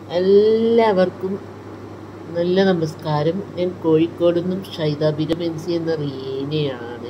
എല്ലാവർക്കും നല്ല നമസ്കാരം. ഞാൻ കോഴിക്കോട് നിന്നും ഷൈദാബീഗം എന്ന റീനയാണ്.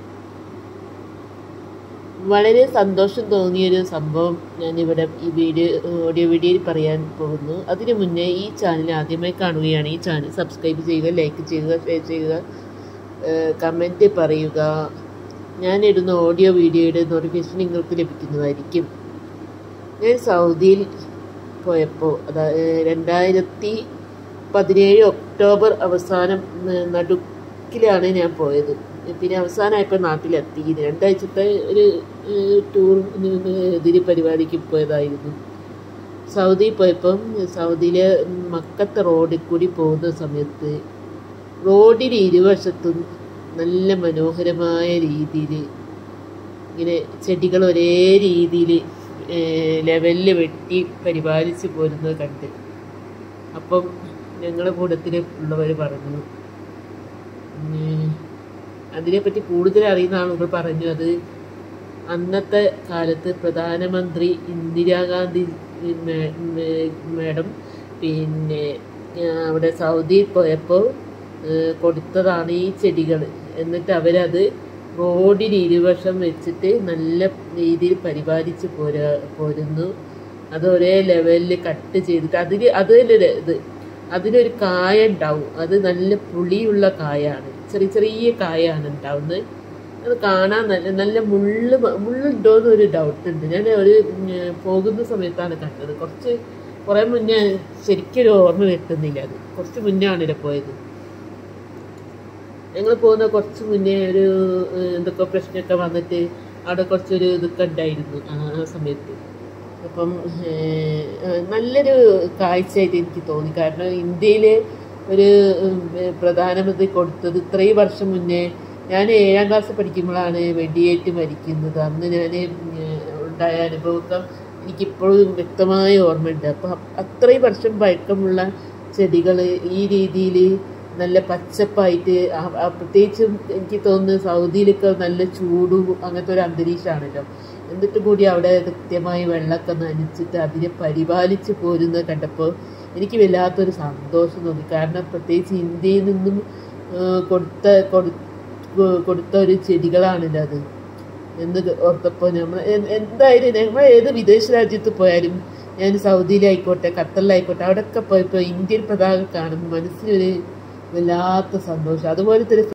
വളരെ സന്തോഷം തോന്നിയൊരു സംഭവം ഞാനിവിടെ ഈ ഓഡിയോ വീഡിയോയിൽ പറയാൻ പോകുന്നു. അതിനു മുന്നേ ഈ ചാനൽ ആദ്യമായി കാണുകയാണ്. ഈ ചാനൽ സബ്സ്ക്രൈബ് ചെയ്യുക, ലൈക്ക് ചെയ്യുക, ഷെയർ ചെയ്യുക, കമൻറ്റ് പറയുക. ഞാനിടുന്ന ഓഡിയോ വീഡിയോയുടെ നോട്ടിഫിക്കേഷൻ നിങ്ങൾക്ക് ലഭിക്കുന്നതായിരിക്കും. ഞാൻ സൗദിയിൽ പോയപ്പോൾ, അതായത് 2017 ഒക്ടോബർ അവസാനം നടുക്കിലാണ് ഞാൻ പോയത്. പിന്നെ അവസാനമായപ്പോൾ നാട്ടിലെത്തി. 2 ആഴ്ചത്തെ ഒരു ടൂർ പരിപാടിക്ക് പോയതായിരുന്നു. സൗദിയിൽ പോയപ്പം സൗദിയിലെ മക്കത്തെ റോഡിൽ കൂടി പോകുന്ന സമയത്ത് റോഡിന് ഇരുവശത്തും നല്ല മനോഹരമായ രീതിയിൽ ഇങ്ങനെ ചെടികൾ ഒരേ രീതിയിൽ ലെവലിൽ വെട്ടി പരിപാലിച്ച് പോരുന്നത് കണ്ട്. അപ്പം ഞങ്ങളുടെ കൂട്ടത്തിൽ ഉള്ളവർ പറഞ്ഞു, അതിനെപ്പറ്റി കൂടുതൽ അറിയുന്ന ആളുകൾ പറഞ്ഞു, അത് അന്നത്തെ കാലത്ത് പ്രധാനമന്ത്രി ഇന്ദിരാഗാന്ധി മാഡം പിന്നെ അവിടെ സൗദിയിൽ പോയപ്പോൾ കൊടുത്തതാണ് ഈ ചെടികൾ. എന്നിട്ട് അവരത് റോഡിന് ഇരുവശം വെച്ചിട്ട് നല്ല രീതിയിൽ പരിപാലിച്ച് പോരുന്നു. അത് ഒരേ ലെവലിൽ കട്ട് ചെയ്തിട്ട് അതിനൊരു കായ ഉണ്ടാവും. അത് നല്ല പുളിയുള്ള കായാണ്, ചെറിയ കായാണ് ഉണ്ടാവുന്നത്. അത് കാണാൻ നല്ല മുള്ളുണ്ടോയെന്ന് ഒരു ഡൗട്ടുണ്ട്. ഞാൻ പോകുന്ന സമയത്താണ് കണ്ടത്. കുറേ മുന്നേ, ശരിക്കൊരു ഓർമ്മ കിട്ടുന്നില്ല. അത് കുറച്ച് മുന്നേ ആണിവിടെ പോയത്. ഞങ്ങൾ പോകുന്ന കുറച്ച് മുന്നേ എന്തൊക്കെ പ്രശ്നമൊക്കെ വന്നിട്ട് അവിടെ കുറച്ചൊരു ഇതൊക്കെ ഉണ്ടായിരുന്നു ആ സമയത്ത്. അപ്പം നല്ലൊരു കാഴ്ചയായിട്ട് എനിക്ക് തോന്നി. കാരണം ഇന്ത്യയിൽ ഒരു പ്രധാനമന്ത്രി കൊടുത്തത് ഇത്രയും വർഷം മുന്നേ, ഞാൻ 7ാം ക്ലാസ് പഠിക്കുമ്പോഴാണ് വെടിയേറ്റ് മരിക്കുന്നത്. അന്ന് ഞാൻ ഉണ്ടായ അനുഭവമൊക്കെ എനിക്കിപ്പോഴും വ്യക്തമായ ഓർമ്മയുണ്ട്. അപ്പം അത്രയും വർഷം പഴക്കമുള്ള ചെടികൾ ഈ രീതിയിൽ നല്ല പച്ചപ്പായിട്ട്, പ്രത്യേകിച്ചും എനിക്ക് തോന്നുന്നു സൗദിയിലൊക്കെ നല്ല ചൂടും അങ്ങനത്തെ ഒരു അന്തരീക്ഷമാണല്ലോ. എന്നിട്ട് കൂടി അവിടെ കൃത്യമായി വെള്ളമൊക്കെ നനച്ചിട്ട് അതിനെ പരിപാലിച്ച് പോരുന്നത് കണ്ടപ്പോൾ എനിക്ക് വല്ലാത്തൊരു സന്തോഷം തോന്നി. കാരണം പ്രത്യേകിച്ച് ഇന്ത്യയിൽ നിന്നും കൊടുത്ത ഒരു ചെടികളാണല്ലോ അത് എന്ന് ഓർത്തപ്പോൾ നമ്മൾ ഏത് വിദേശ രാജ്യത്ത് പോയാലും, ഞാൻ സൗദിയിലായിക്കോട്ടെ ഖത്തറിലായിക്കോട്ടെ, അവിടെയൊക്കെ പോയപ്പോൾ ഇന്ത്യൻ പതാക കാണുമ്പോൾ മനസ്സിനൊരു വല്ലാത്ത സന്തോഷം. അതുപോലത്തെ ഒരു